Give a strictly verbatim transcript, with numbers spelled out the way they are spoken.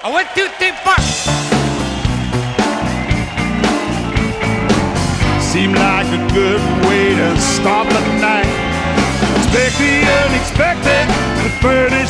A one, two, three, four. Seemed like a good way to start the night. Expect the unexpected, the bird